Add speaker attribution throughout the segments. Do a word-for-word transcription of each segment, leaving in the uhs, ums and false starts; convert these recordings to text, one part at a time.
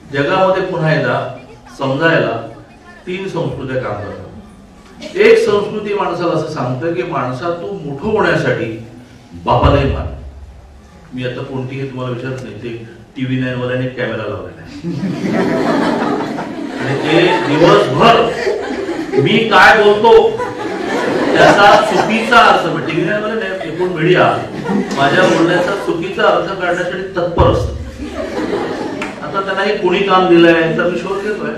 Speaker 1: जगामध्ये पुन्हा एकदा समजायला तीन संस्कृत्या काम करतात. एक संस्कृती माणसाला असं सांगतं की माणसा तू मोठं होण्यासाठी बापालाही मार. मी आता कोणतीही तुम्हाला विचारत नाही, ते टीव्ही नाईन वाल्याने कॅमेरा लावलेला आहे आणि ते दिवसभर मी काय बोलतो त्याचा चुकीचा अर्थ, टीव्ही नाईन वाले एकूण मीडिया माझ्या बोलण्याचा चुकीचा अर्थ काढण्यासाठी तत्पर असत. आता त्यांनाही कोणी काम दिलंय तर मी शोध घेतोय.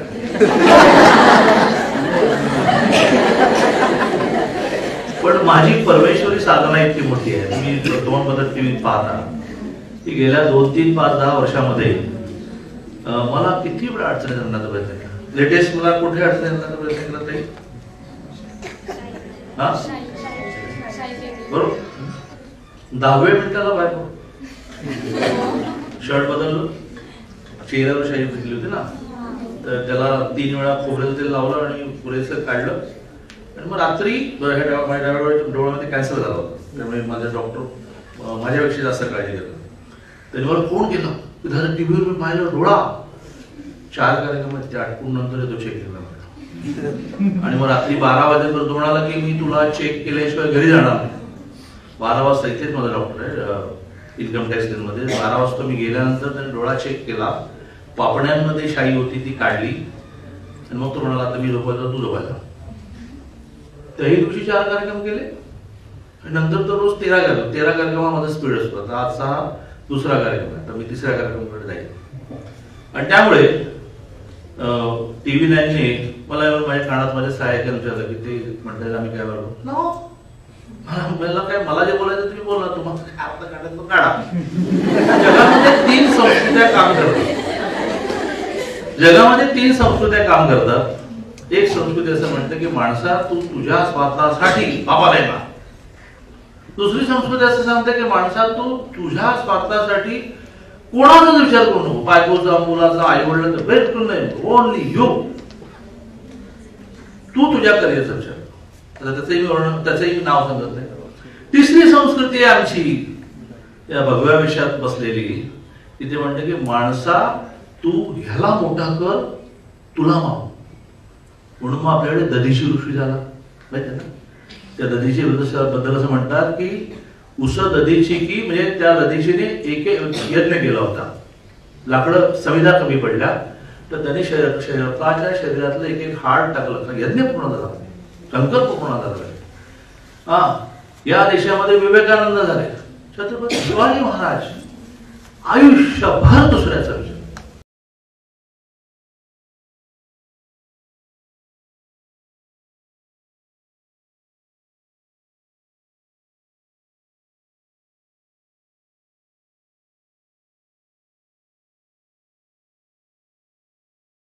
Speaker 1: पण माझी परमेश्वरी साधना इतकी मोठी आहे. तुम्ही वर्तमानपत्र टीव्ही पाहता की गेल्या दोन तीन पाच दहा वर्षामध्ये मला किती वेळा अडचणी आणण्याचा प्रयत्न केला. लेटेस्ट मला कुठे अडचणी आणण्याचा प्रयत्न केला ताई? हा बरोबर, दहाव्या मिनिटाला बायको शर्ट बदललं, चेहऱ्यावर शाई घेतली होती ना, तर त्याला तीन वेळा खोबऱ्याचं तेल लावलं आणि पुरेसं काढलं आणि मग रात्री माझ्या डोळ्यामध्ये कॅन्सर झाला होता. त्यामुळे माझा डॉक्टर माझ्यापेक्षा जास्त काळजी घेतलं. त्यांनी मला फोन केला की दादा टीव्हीवर मी पाहिलं डोळा. चार कार्यक्रमात ते आटपून नंतर तो चेक केला आणि मग रात्री बारा वाजेपर्यंत म्हणाला की मी तुला चेक केल्याशिवाय घरी जाणार नाही. बारा वाजता इथेच माझा डॉक्टर आहे इन्कम टॅक्स मध्ये. बारा वाजता मी गेल्यानंतर त्याने डोळा चेक केला, पापण्यांमध्ये शाई होती ती काढली आणि मग तो म्हणाला आता मी झोपायला तू झोपायला. त्याही दिवशी चार कार्यक्रम केले आणि नंतर तो रोज तेरा कार्यक्रम तेरा कार्यक्रमामध्ये स्पीड असतो. आता आजचा हा दुसरा कार्यक्रम आहे, तर मी तिसऱ्या कार्यक्रमाकडे जाईल. आणि त्यामुळे टीव्ही नाईनने मला माझ्या कानात माझ्या सहाय्यकाने विचारलं की ते म्हणतात आम्ही काय बरोबर मला काय मला जे बोलायचं तुम्ही बोला, तुम्हाला आपलं काढायचं काढा. जगामध्ये तीन संस्कृत्या काम करतात. जगामध्ये तीन संस्कृत्या काम करतात. एक संस्कृती असं म्हणते की माणसा तू तुझ्या स्वार्थासाठी बापाला येणार. दुसरी संस्कृती असं सांगते की माणसा तू तुझ्या स्वार्थासाठी कोणाचाच विचार करू नको. बायकोचा, मुलाचा, आई वडिलांचा बिलकुल नाही. Only you. तू तुझ्या करिअरचा विचार. त्याचंही वर्णन त्याचंही नाव सांगत नाही. तिसरी संस्कृती आहे आमची या भगव्या विषयात बसलेली. तिथे म्हणते की माणसा तू ह्याला मोठा कर, तुला माव. म्हणून मग आपल्याकडे दधीची ऋषी झाला माहिती ना. त्या दधीची बद्दल असं म्हणतात की उस दधीची की म्हणजे त्या दधीचीने एक यज्ञ केला होता. लाकडं सविधा कमी पडल्या तर त्याने शरीराच्या शरीरातलं एक एक हाड टाकलं. यज्ञ पूर्ण झाला, संकल्प पूर्ण झाला. हा या देशामध्ये विवेकानंद झाले, छत्रपती शिवाजी महाराज आयुष्यभर दुसऱ्याचं